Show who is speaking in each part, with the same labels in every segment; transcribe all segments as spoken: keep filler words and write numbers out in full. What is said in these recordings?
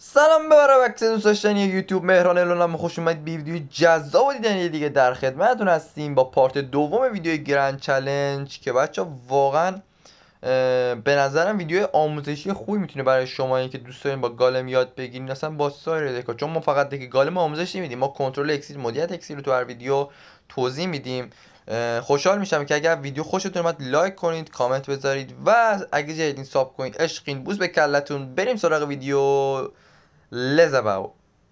Speaker 1: سلام به وقت دوست داشتنی یوتیوب، مهران الونم. خوش اومد به ویدیو جذاب و دیدنی دیگه. در خدمتتون هستیم با پارت دوم ویدیو گرند چالش که بچه واقعا به نظرم ویدیو آموزشی خوبی میتونه برای شما این که دوست دارین با گالم یاد بگیرین اصلا با سایر دکا، چون ما فقط دک گالم آموزش نمیدیم، ما کنترل اکسیر، مدیریت اکسیر رو تو هر ویدیو توضیح میدیم. خوشحال میشم که اگر ویدیو خوشتون اومد لایک کنید، کامنت بذارید و اگه جدیدین ساب کنید. عشقین، بوس به کلتون. بریم سراغ ویدیو. لزباو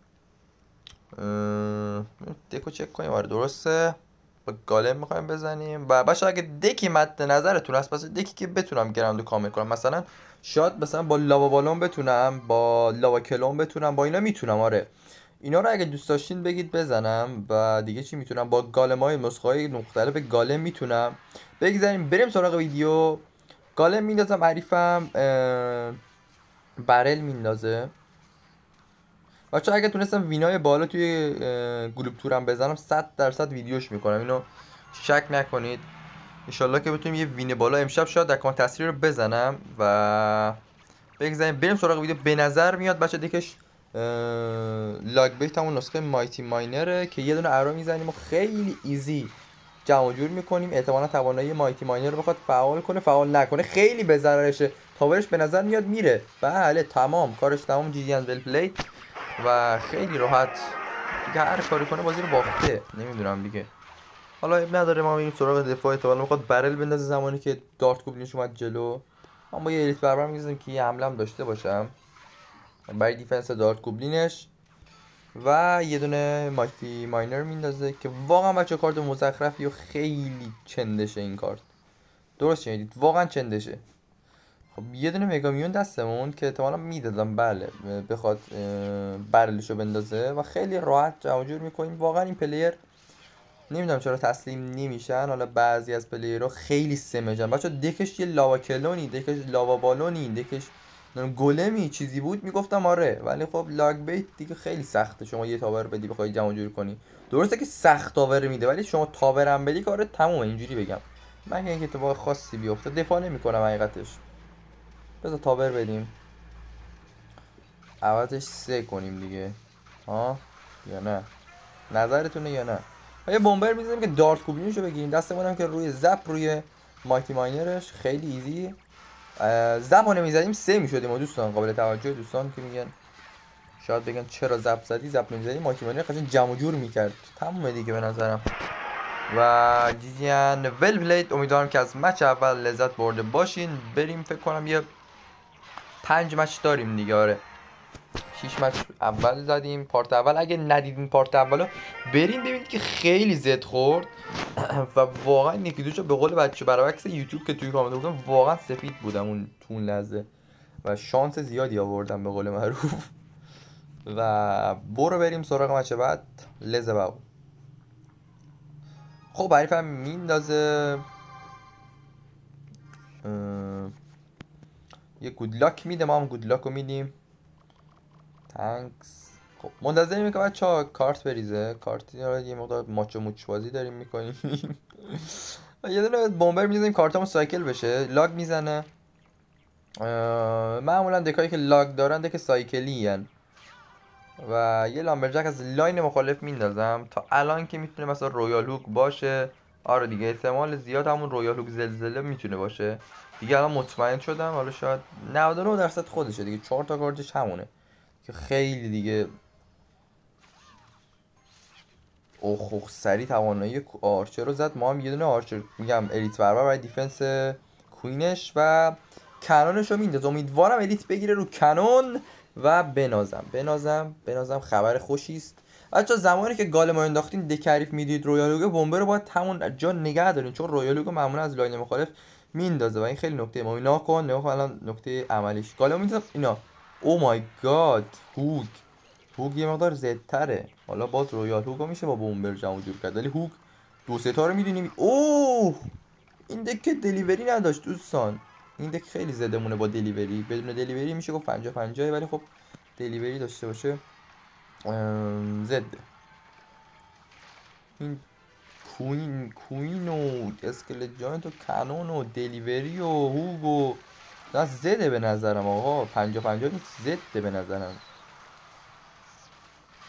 Speaker 1: دکو چک کنیم. آره درسته، با گالم میخوایم بزنیم. و باشه اگه دکی مد نظرتون هست، پس دکی که بتونم گراوند کامل کنم، مثلا شاید مثلا با لاوا بالون بتونم، با لاوا کلون بتونم، با اینا میتونم. آره اینا رو اگه دوست داشتین بگید بزنم. و دیگه چی میتونم؟ با گالم های نسخه های مختلف گالم میتونم. بگذاریم بریم سراغ ویدیو. گالم میندازم، حریفم برل میندازه. بچه اگه تونستم وینای بالا توی گروپ تورم بزنم صد درصد ویدیوش میکنم، اینو شک نکنید. انشالله که بتونیم یه وین بالا امشب شاید در کانت تسری رو بزنم. و بگذاریم بریم سراغ ویدیو. به نظر میاد بچه دیکش لاگ بیت همون نسخه مایتی ماینره که یه دونه ارا میزنیم و خیلی ایزی جمع جور میکنیم. احتمالا توانایی مایتی ماینر رو بخواد فعال کنه، فعال نکنه خیلی به ضررشه. تاورش به نظر میاد میره. بله تمام کارش تمام. جی جی ول پلی و خیلی راحت دیگه هر کاری کنه بازی رو باخته. نمیدونم دیگه، حالا اب نداره. ما میریم سراغ دفاع. احتمالاً میخواد برل بندازه زمانی که دارت گوبلینش اومد جلو. من با یه الیت بربر می‌گذارم که یه حمله هم داشته باشم برای دیفنس دارت گوبلینش. و یه دونه مایتی ماینر میندازه که واقعا بچه کارت مزخرفی و خیلی چندشه این کارت. درست شنیدید، واقعا چندشه. خب یه دونه مگامیون دستمون که احتمالا میدادم بله بخواد برلشو بندازه و خیلی راحت جمع جور میکنیم. واقعا این پلیر نمیدونم چرا تسلیم نمیشن. حالا بعضی از پلیرها خیلی سمجن بچه. دکش یه لاوا کلونی، دکش لاوا بالونی، دکش گلمی چیزی بود میگفتم آره، ولی خب لاگ بیت دیگه خیلی سخته شما یه تاور بدی بخوای جمع جور کنی. درسته که سخت تاور میده، ولی شما تاورم بدی کارت تمومه. اینجوری بگم من اینکه اتفاق خاصی بیفته دفاع نمیکنم حقیقتش. بذار تاور بدیم، عوضش سه کنیم دیگه، ها یا نه؟ نظرتونه یا نه؟ یه بمبر میزنیم که دارت کوبلینشو بگیریم دستمون هم که روی زپ روی مایتی ماینرش خیلی ایزی. زپ رو نمیزدیم سه میشدیم و دوستان قابل توجه دوستان که میگن شاید بگن چرا زپ زدی، زپ نمیزدی مایتی ماینر قشنگ جمع جور میکرد. تمومه دیگه به نظرم. و جیجین ول پلید. امیدوارم که از مچ اول لذت برده باشین. بریم فکر کنم یه پنج مچ داریم دیگه. آره شیش مچ اول زدیم پارت اول. اگه ندیدین پارت اولو بریم ببینید که خیلی زد خورد و واقعا یکی دوشو به قول بچه برعکس یوتیوب که توی کامنت گفتم واقعا سفید بودم اون تون لحظه و شانس زیادی آوردم به قول معروف. و برو بریم سراغ مچ بعد. لزباو. خب حریفم میندازه یه گودلاک میده، ما هم گودلاک رو میدیم. تانکس. خب منتظریم که بچه ها کارت بریزه. کارت یه مقدار ماچو موچ بازی داریم میکنیم. یه دونه بمبر میزنیم کارتامون سایکل بشه. لاگ میزنه. معمولا دکایی که لاگ دارن دک سایکلی هن. و یه لامبرجک از لاین مخالف میندازم. تا الان که میتونه مثلا رویال هوک باشه. آره دیگه احتمال زیاد همون رویال هوک زلزله میتونه باشه دیگه. الان مطمئن شدم. حالا شاید نود و نه درصد خودشه دیگه. چهار تا کارتش همونه که خیلی دیگه. اوه اوه سری توانایی آرچر رو زد. ما هم یه دونه آرچر میگم الیت بربر برای دیفنس کوینش و کنونش رو میندازه. امیدوارم الیت بگیره رو کنون و بنازم بنازم بنازم خبر خوشی است. بچا زمانی که گال ما انداختین دکریف میدید رویالوگو بمبر رو باید همون جا نگه دارین، چون رویالوگو معمولا از لاین مخالف میندازه و این خیلی نکته مهمی. ناکن نگاه کن الان نکته عملیش. گال میندازم اینا. او مای گاد هوک. هوک یه مقدار زدتره. حالا باز رویال هوک میشه با بومبر جمع جور کرد، ولی هوک دو سه تا رو میدونیم. اوه این دک دلیوری نداشت دوستان. این دک خیلی زده مونه با دلیوری. بدون دلیوری میشه گفت پنجاه پنجاه، ولی خب دلیوری داشته باشه زد. این کوین کوین و اسکلت جاینت و کانون و دلیوری و هوک و نه زده به نظرم آقا. پنجاه پنجاه نیست زده به نظرم.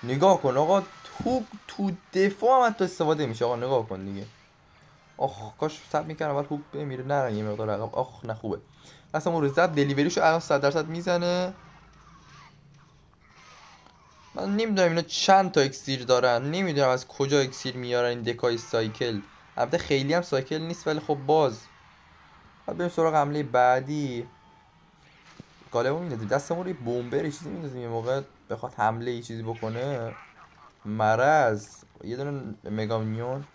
Speaker 1: نگاه کن آقا، تو تو دفاع هم حتی استفاده میشه آقا، نگاه کن دیگه. آخ کاش سب میکردم اول خوب بمیره، نرن یه مقدار عقب. آخ نه خوبه. اصلا اون روز زد دلیوریشو الان صد درصد میزنه. من نمیدونم اینا چند تا اکسیر دارن، نمیدونم از کجا اکسیر میارن این دکای سایکل. البته خیلی هم سایکل نیست ولی خب باز. بعد بریم سراغ حمله بعدی. گالمو میندازیم دستمون رو بمبر چیزی میندازیم یه موقع بخواد حمله ای چیزی بکنه. مرض یه دونه مگامینیون.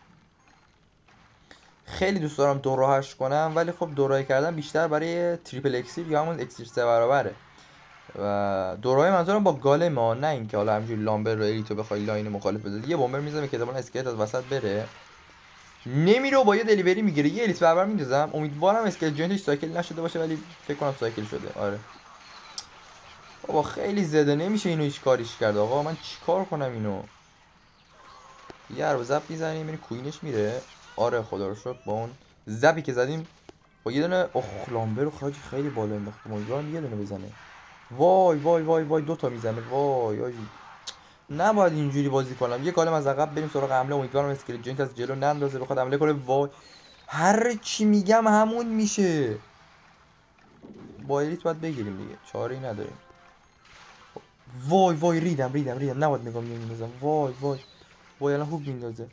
Speaker 1: خیلی دوست دارم دو راهش کنم ولی خب دو راهی کردن بیشتر برای تریپل اکسیر یا همون اکسیر سه برابره. و دو راهی منظورم با گالم ها، نه اینکه حالا همینجوری لامبر رو الیتو بخوای لاین مخالف بزنی. یه بمبر میزنه که احتمالاً اسکلت از وسط بره، نمیره با یه دلیوری میگیره. یه الیت برابر میندازم، امیدوارم اسکلت جوینتش سایکل نشده باشه ولی فکر کنم سایکل شده. آره بابا خیلی زده، نمیشه اینو هیچ کاریش کرد. آقا من چیکار کنم اینو؟ یه ارو زب میزنیم میبینی کوینش میره. آره خدا رو شکر با اون زبی که زدیم با یه دونه اخ لامبر رو خاجی خیلی بالا انداختم، امیدوارم یه دونه بزنه. وای وای وای وای دو تا میزنه. وای آجی نباید اینجوری بازی کنم. یه کالم از عقب بریم سراغ حمله، امیدوارم اسکلت جوینت از جلو نندازه بخواد حمله کنه. وای هر چی میگم همون میشه. با الیت باید بگیریم دیگه، چاره‌ای نداریم. وای وای ریدم ریدم ریدم، نباید نگام نمیندازم. وای وای وای الان خوب میندازه.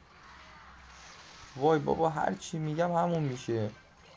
Speaker 1: وای بابا هر چی میگم همون میشه.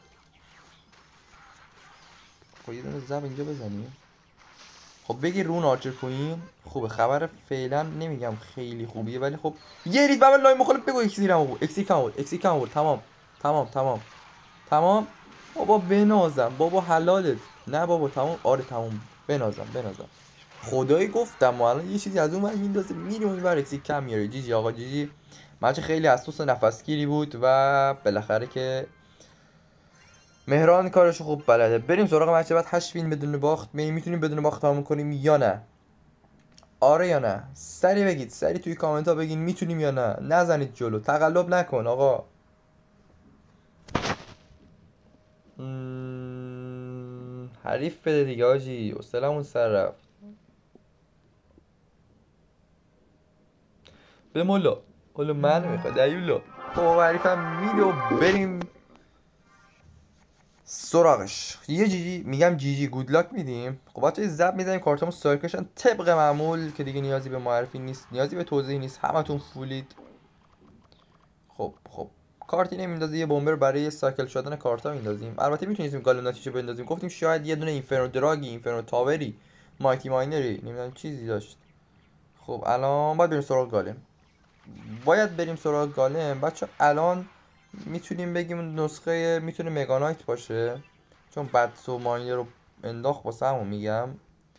Speaker 1: خب یه دونه زب اینجا بزنیم. خب بگیر رون آرچر کوین خوبه. خبر فعلا نمیگم خیلی خوبیه ولی خب یه رید بابا لای مخالف بگو اکسیرم بود. اکسیر کم بود، اکسیر کم بود. تمام تمام تمام تمام. بابا بنازم بابا حلالت. نه بابا تمام. آره تمام بنازم بنازم. خدایی گفتم الان یه چیزی از اون ور میندازه میریم اون ور اکسیر کم میاره. جی جی آقا جی جی. مچ خیلی حساس و نفسگیری بود و بالاخره که مهران کارشو خوب بلده. بریم سراغ مچ بعد. هشت وین بدون باخت. میتونیم بدون باخت تموم کنیم یا نه؟ آره یا نه؟ سری بگید، سری توی کامنت ها بگین میتونیم یا نه. نزنید جلو، تقلب نکن آقا. مم... حریف بده دیگه آجی، حوصلمون سر رفت. به مولا حالا من میخواد ایولا بابا حریفم میده و بریم سراغش. یه جی جی میگم جی جی گودلاک میدیم. خب بچه‌ها زب میزنیم کارتمون سایرکشن طبق معمول که دیگه نیازی به معرفی نیست، نیازی به توضیح نیست، همتون فولید. خب خب کارتی نمیندازه. یه بمبر برای سایکل شدن کارتا میندازیم. البته میتونیم گالم نتیجه بندازیم. گفتیم شاید یه دونه اینفرنو دراگی، اینفرنو تاوری، مایتی ماینری، نمیدونم چیزی داشت. خب الان باید بریم سراغ گالم. باید بریم سراغ گالم بچه. الان میتونیم بگیم نسخه میتونه مگانایت باشه چون باتس و ماینر رو انداخت واسه همون میگم.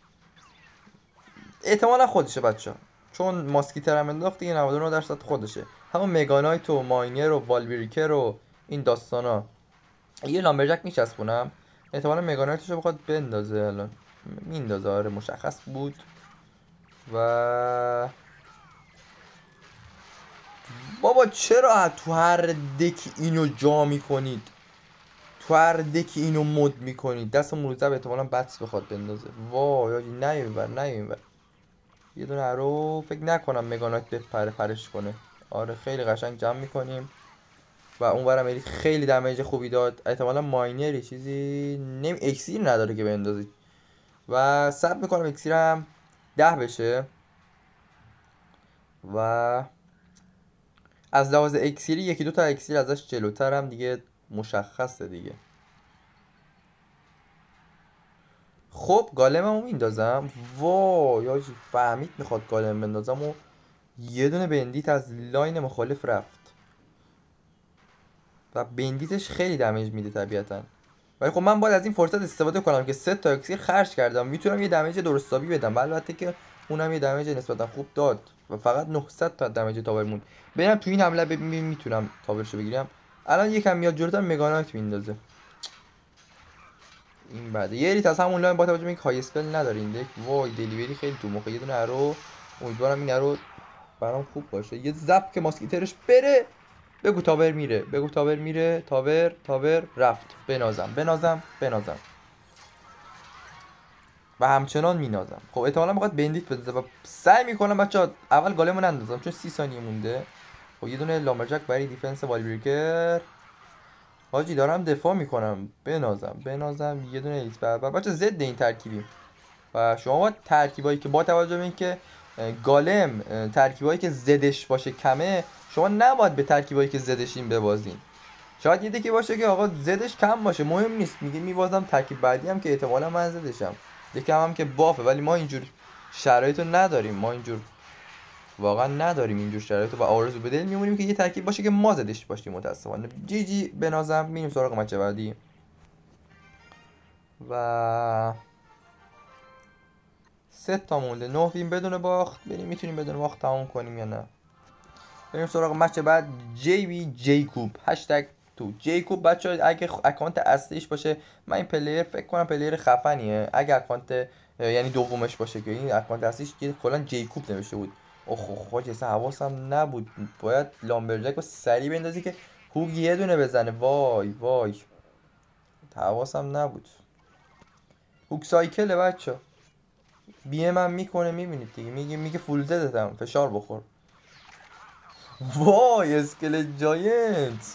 Speaker 1: احتمالا خودشه بچه چون ماسکیتر هم انداخت دیگه. نود و نه درصد خودشه. همون مگانایت و ماینر و والبریکر و این داستانا. یه لامبرجک میچسبونم. احتمالا مگانایتشو بخواد بندازه. الان میندازه. آره مشخص بود. و بابا چرا تو هر دک اینو جا میکنید؟ تو هر دک اینو مد میکنید. دست موزب احتمالا بطس بخواد بندازه. وای آجی نه اینور نه اینور. یه دونه ارو فکر نکنم مگانایت بپره پرش کنه. آره خیلی قشنگ جمع میکنیم. و اونورم الیت خیلی دمیج خوبی داد. احتمالا ماینری چیزی نمی اکسیر نداره که بندازید. و سب میکنم اکسیرم ده بشه. و از لحاظ اکسیری یکی دو تا اکسیر ازش جلوترم دیگه مشخصه دیگه. خب گالممو میندازم. وای آجی فهمید میخواد گالم بندازم و یه دونه بندیت از لاین مخالف رفت. و بندیتش خیلی دمیج میده طبیعتا. ولی خب من باید از این فرصت استفاده کنم که سه تا اکسیر خرج کردم. میتونم یه دمیج درستابی بدم. البته که اونم یه دمیج نسبتا خوب داد و فقط نهصد تا دمیج تاور موند. ببینم تو این حمله ببینم میتونم تاورشو بگیرم. الان یکم میاد جلوتر مگانایت میندازه. این بعد یه ریت از همون لاین با توجه به اینکه های اسپل نداره این دک. وای دلیوری خیلی تو مخه. یه دونه ارو امیدوارم این ارو برام خوب باشه. یه زپ که ماسکیترش بره. بگو تاور میره، بگو تاور میره. تاور تاور رفت. بنازم بنازم بنازم. و همچنان مینازم. خب احتمالاً میخواد بندیت بده و سعی میکنم بچه‌ها اول گالمون اندازم چون سی ثانیه مونده. خب یه دونه لامبرجک برای دیفنس والی بریکر. حاجی دارم دفاع میکنم، بنازم بنازم یه دونه ایلیت بربر. بچه ضد این ترکیبیم و شما با ترکیبایی که با توجه به اینکه گالم ترکیبایی که زدش باشه کمه، شما نباید به ترکیبایی که زدش این ببازین. شاید یه دکی باشه که آقا زدش کم باشه، مهم نیست، میگه میبازم ترکیب بعدی هم که احتمالا من زدشم یکم هم که بافه، ولی ما اینجور شرایطو نداریم، ما اینجور واقعا نداریم اینجور شرایطو و آرزو به دل میمونیم که یه ترکیب باشه که ما زدش باشیم. متاسفانه جی جی بنازم. میریم سراغ مچ بعدی و سه تا مونده. نه فیلم بدون باخت. بریم میتونیم بدون باخت تموم کنیم یا نه. بریم سراغ مچ بعد. جی وی جیکوب هشتگ تو جیکوب. بچه اگه اکانت اصلیش باشه، من این پلیر فکر کنم پلیر خفنیه. اگه اکانت یعنی دومش باشه که این اکانت اصلیش که کلا جیکوب نوشته بود. اوه خواهج اصلا حواسم نبود. باید لامبرجک رو سریع بندازی که هوگ یه دونه بزنه. وای وای حواسم نبود. هوگ سایکله بچه. بی ام هم میکنه میبینید دیگه، میگه میگه فول زدتم فشار بخور. وای اسکلت جاینت.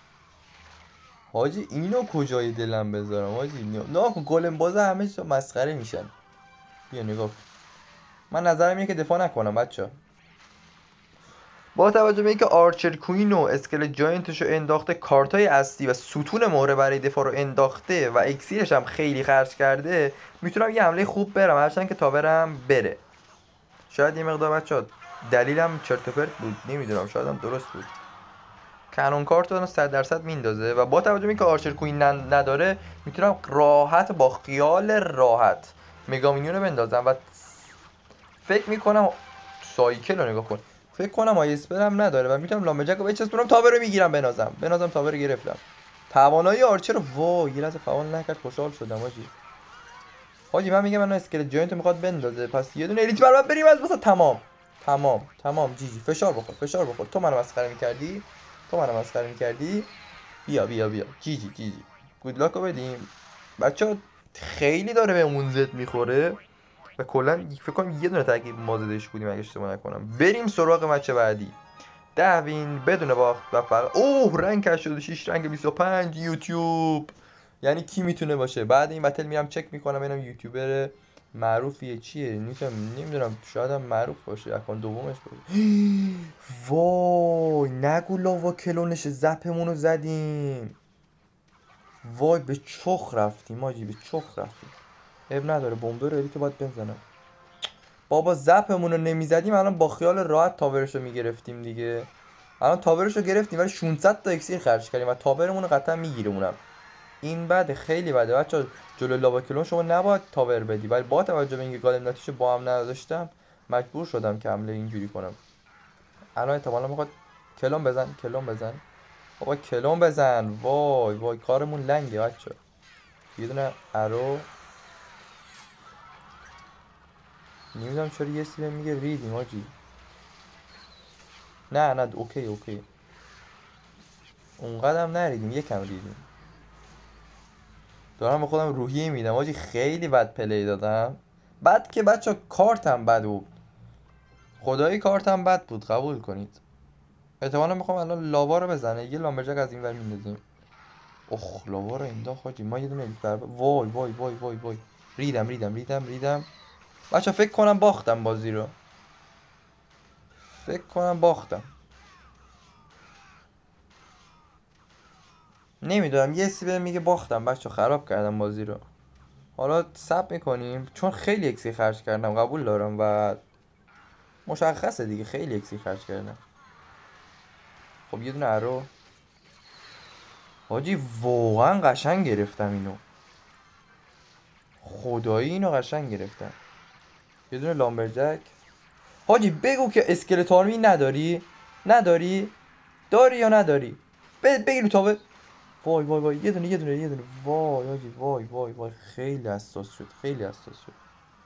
Speaker 1: حاجی اینو کجای دلم بذارم حاجی؟ نه کن گلم بازه همه چیز مسخره میشن. بیا نگاه کن. من نظرم اینه که دفاع نکنم بچه. با توجه به اینکه آرچر کوین و اسکلت جاینتش رو انداخته، کارتای اصلی و ستون مهره برای دفاع رو انداخته و اکسیرش هم خیلی خرج کرده، میتونم یه حمله خوب برم هرچند که تاورم بره. شاید یه مقدار بچه دلیلم چرت و پرت بود، نمیدونم، شاید هم درست بود. کنون کارت رو صد درصد میندازه و با توجه به اینکه آرچر کوین نداره، میتونم راحت با خیال راحت مگا مینیون رو بندازم و فکر میکنم سایکل رو نگاه کن، فکر کنم آیسپر هم نداره و میتونم لامبرجک رو بچسبونم تاور رو میگیرم بنازم بنازم تاور رو گرفتم. توانایی آرچر رو وای یه لحظه فعال نکرد، خوشحال شدم حاجی. حاجی من میگم من اسکلت جاینت رو میخواد بندازه، پس یه دونه الیت برام بریم از واسه تمام تمام تمام. جی جی فشار بخور فشار بخور. تو منو مسخره میکردی تو منو مسخره میکردی. بیا بیا بیا جی جی جی جی. گود لاک رو بدیم بچه. خیلی داره بهمون زد میخوره و کلا فکر کنم یه دونه ترکیب ما زدش بودیم اگه اشتباه نکنم. بریم سراغ مچ بعدی. ده وین بدون باخت و فقط اوه رنگ هشتاد و شش رنگ بیست و پنج یوتیوب. یعنی کی میتونه باشه؟ بعد این بتل میرم چک میکنم ببینم یوتیوبر معروفیه چیه. نیستم نمیدونم، شاید هم معروف باشه، اکانت دومش باشه. وای نگو لاوا کلونش زپمون رو زدیم. وای به چخ رفتیم آجی، به چخ رفتیم. اب نداره بمبه رو الیتو باید بزنم. بابا زپمون رو نمیزدیم الان با خیال راحت تاورش رو میگرفتیم دیگه. الان تاورش رو گرفتیم ولی ششصد تا اکسیر خرج کردیم و تاورمون رو قطعا میگیره اونم. این بده، خیلی بده بچه. جلو لاوا کلون شما نباید تاور بدی، ولی با توجه به اینکه گالم ناتیشو با هم نداشتم مجبور شدم که حمله اینجوری کنم. الان احتمالا میخواد کلون بزن کلون بزن بابا کلون بزن. وای وای کارمون لنگه بچه. یه دونه ارو نمیدونم چرا یه سی میگه ریدیم آجی. نه نه اوکی اوکی اونقدر هم نریدیم، یکم ریدیم. دارم به خودم روحیه میدم آجی، خیلی بد پلی دادم. بد که بچه کارتم بد بود، خدایی کارتم بد بود قبول کنید. احتمالا میخوام الان لاوا رو بزنه، یه لامبرجک از این ور میندازیم. اخ لاوا رو انداخت حاجی. ما یه دونه الیت بر وای وای وای وای وای ریدم ریدم ریدم ریدم بچه. فکر کنم باختم بازی رو، فکر کنم باختم. نمیدونم یه سی میگه باختم بچه، خراب کردم بازی رو. حالا سب میکنیم چون خیلی اکسی خرج کردم قبول دارم و مشخصه دیگه خیلی اکسی خرج کردم. خب یه دونه ارو حاجی واقعا قشنگ گرفتم اینو، خدایی اینو قشنگ گرفتم. یه دونه لامبرجک حاجی. بگو که اسکلت آرمی نداری نداری داری یا نداری؟ بگیرو تابه. وای وای وای یه دونه یه دونه یه دونه وای حاجی وای وای وای خیلی حساس شد خیلی حساس شد.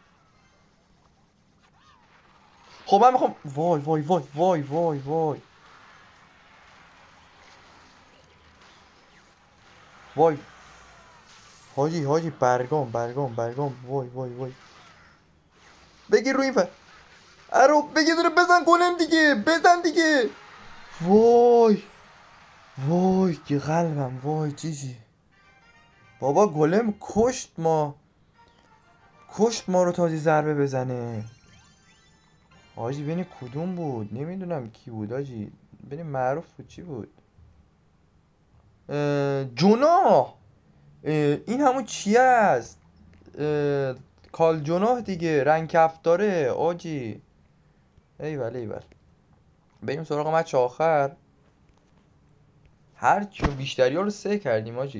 Speaker 1: خب من میخوام وای وای وای وای وای وای وای حاجی حاجی برگام برگام برگام وای وای وای. بگیر روی این فر ارو بگیر دونه بزن گلم دیگه بزن دیگه. وای وای که قلبم وای چیزی. بابا گلم کشت ما کشت ما رو تازی ضربه بزنه. حاجی ببین کدوم بود نمیدونم کی بود حاجی. ببین معروف بود چی بود. جناح. این همون چی است. کال جناح دیگه رنگ کفتاره آجی. ایول ایول. بریم سراغ مچ آخر. هر چی بیشتری ها رو سه کردیم آجی.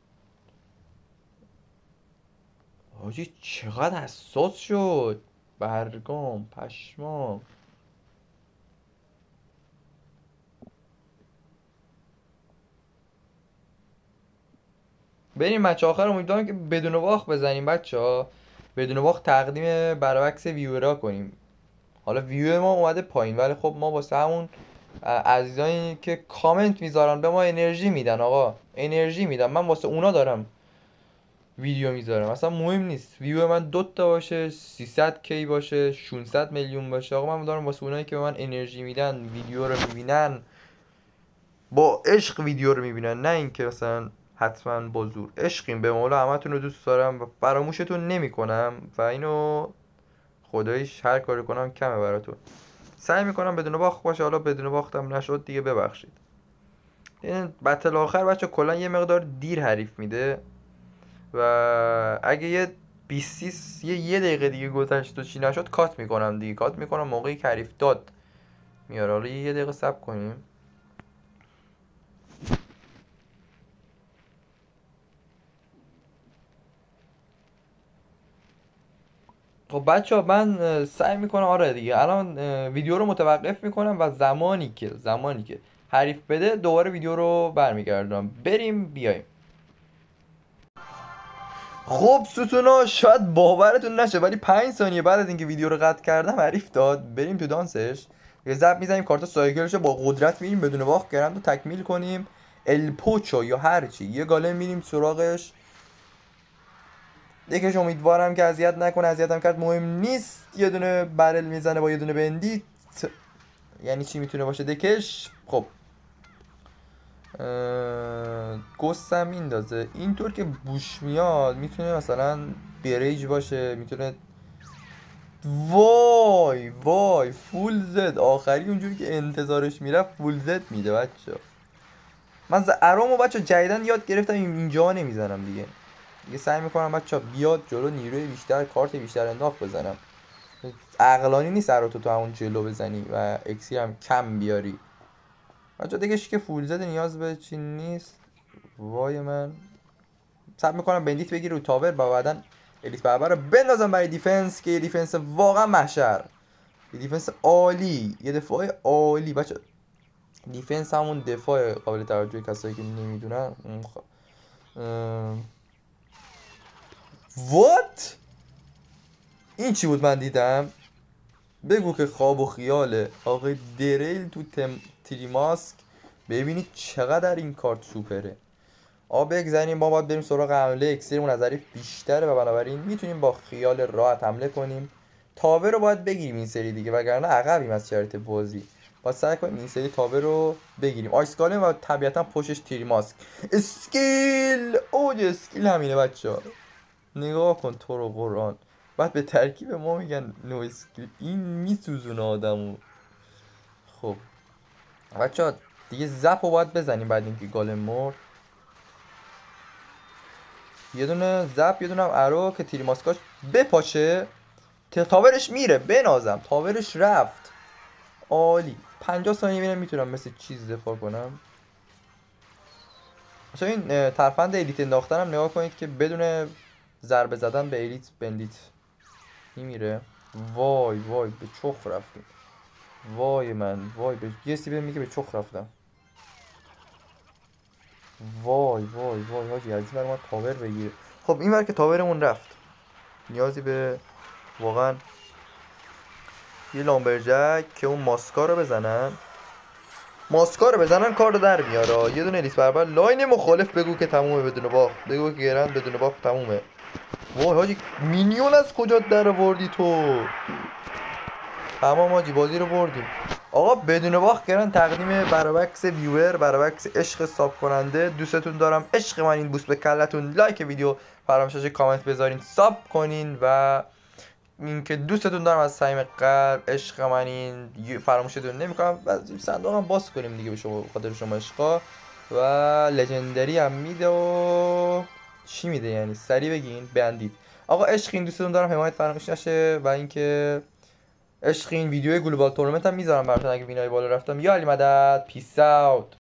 Speaker 1: آجی چقدر حساس شد برگام پشمام. بریم مچ آخر امیدوارم که بدون باخت بزنیم بچه ها. بدون باخت تقدیم برعکس ویورا کنیم. حالا ویو ما اومده پایین ولی خب ما واسه همون عزیزانی که کامنت میذارن به ما انرژی میدن آقا انرژی میدن. من واسه اونا دارم ویدیو میذارم. اصلا مهم نیست ویو من دوتا باشه سیصد کی باشه ششصد میلیون باشه. آقا من دارم واسه اونایی که به من انرژی میدن ویدیو رو میبینن با عشق ویدیو رو میبینن نه اینکه مثلا حتما با زور. عشقیم به مولا همتون رو دوست دارم و فراموشتون نمیکنم و اینو خداییش هر کاری کنم کمه براتون. سعی میکنم بدون باخت باشه. حالا بدون باختم نشد دیگه ببخشید. این بتل آخر بچه کلا یه مقدار دیر حریف میده و اگه یه بیست یه یه دقیقه دیگه گذشت و چی نشد کات میکنم دیگه. کات میکنم موقعی که حریف داد میاره. حالا یه دقیقه صبر کنیم. خب بچه ها من سعی میکنم آره دیگه الان ویدیو رو متوقف میکنم و زمانی که زمانی که حریف بده دوباره ویدیو رو برمیگردم. بریم بیایم. خب ستونا شاید باورتون نشه ولی پنج ثانیه بعد از اینکه ویدیو رو قطع کردم حریف داد. بریم تو دانسش یه ضرب میزنیم کارت سایکلش با قدرت میریم بدون باخت گرند رو تکمیل کنیم. الپوچو یا هرچی یه گالم میریم سراغش. یکیش امیدوارم که اذیت نکنه. اذیتم کرد مهم نیست. یه دونه برل میزنه با یه دونه بندیت. یعنی چی میتونه باشه دکش. خب گستم میندازه اینطور که بوش میاد. میتونه مثلا بریج باشه میتونه. وای وای فول زد آخری اونجوری که انتظارش میرفت فول زد میده بچه. من ارامو بچه جدیدن یاد گرفتم اینجا نمیزنم دیگه. دیگه سعی میکنم بچه بیاد جلو نیروی بیشتر کارت بیشتر انداخت بزنم. عقلانی نیست اراتو تو همون جلو بزنی و اکسیر هم کم بیاری بچه. دیگه که فول زده نیاز به چی نیست. وای من سعی میکنم بندیت بگیر رو تاور و بعدا الیت بربر رو بندازم برای دیفنس که یه دیفنس واقعا محشر. یه دیفنس عالی یه دفاع عالی بچه. دیفنس همون دفاع قابل توجه کسایی که نمیدونن. وات این چی بود من دیدم. بگو که خواب و خیاله. آقای دریل تو تم... تریماسک ببینید چقدر این کارت سوپره. آ بگذاریم ما باید بریم سراغ حمله. اکسیرمون از ظریف بیشتره و بنابراین میتونیم با خیال راحت حمله کنیم. تاور رو باید بگیریم این سری دیگه وگرنه عقبیم از شرط بازی. باید سعی کنیم این سری تاور رو بگیریم. آیسکالم و طبیعتا پشتش تریماسک. اسکیل اوج اسکیل همینه بچه ها. نگاه کن تو رو قرآن. بعد به ترکیب ما میگن نو اسکیل. این میسوزونه آدمو. خب بچه ها دیگه زپ رو باید بزنیم بعد اینکه گالم مرد. یه دونه زپ یه دونه هم ارو که تیریماسکاش بپاشه. تاورش میره بنازم. تاورش رفت عالی. پنجاه ثانیه ببینم میتونم مثل چیز دفاع کنم. مثلا این ترفند الیت انداختنم نگاه کنید که بدون ضربه زدن به الیت بندیت میمیره. وای وای به چخ رفتیم. وای من وای به یه سی میگه به چخ رفتم. وای وای وای حاجی از این بر ما تاور بگیره. خب این بر که تاورمون رفت نیازی به واقعا یه لامبرجک که اون ماسکا رو بزنن. ماسکا رو بزنن کار رو در میاره. یه دونه الیت برابر لاین مخالف بگو که تمومه بدون باخت. بگو که گرند بدون باخت تمومه. وای حاجی مینیون از کجا در آوردی تو؟ تمام حاجی بازی رو بردیم. آقا بدون باخت گرند تقدیم برابکس ویور، برابکس عشق ساب کننده. دوستتون دارم، عشق من این بوس به کلتون. لایک ویدیو، فراموش کامنت بذارین، ساب کنین و اینکه دوستتون دارم از صمیم قلب. عشق من این فراموشتون نمیکنم. بعد صندوق هم باز کنیم دیگه به شما، خاطر شما عشقا. و لژندری هم میده و چی میده یعنی سری بگین بندید. آقا عشق این دوستتون دارم، حمایت فراموش نشه. و اینکه عشق این ویدیو گلوبال تورنمنت هم میذارم براتون اگه وینای بالا رفتم. یا علی مدد، پیس اوت.